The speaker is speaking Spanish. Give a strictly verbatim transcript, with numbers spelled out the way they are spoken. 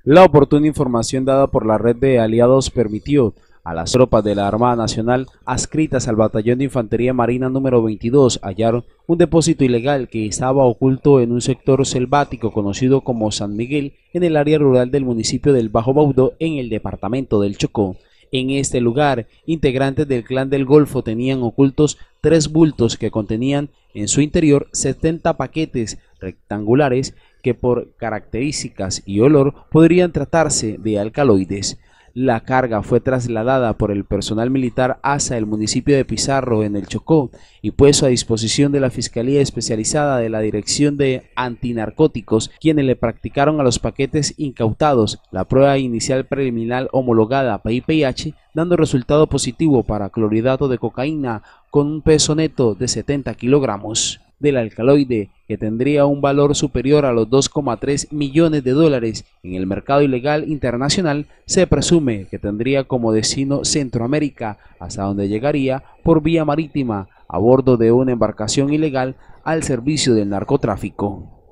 La oportuna información dada por la red de aliados permitió a las tropas de la Armada Nacional adscritas al Batallón de Infantería Marina número veintidós hallar un depósito ilegal que estaba oculto en un sector selvático conocido como San Miguel en el área rural del municipio del Bajo Baudó en el departamento del Chocó. En este lugar, integrantes del Clan del Golfo tenían ocultos tres bultos que contenían en su interior setenta paquetes rectangulares que por características y olor podrían tratarse de alcaloides. La carga fue trasladada por el personal militar hasta el municipio de Pizarro en el Chocó y puesto a disposición de la Fiscalía Especializada de la Dirección de Antinarcóticos, quienes le practicaron a los paquetes incautados la prueba inicial preliminar homologada P I P H, dando resultado positivo para clorhidrato de cocaína con un peso neto de setenta kilogramos. Del alcaloide, que tendría un valor superior a los dos coma tres millones de dólares en el mercado ilegal internacional, se presume que tendría como destino Centroamérica, hasta donde llegaría por vía marítima a bordo de una embarcación ilegal al servicio del narcotráfico.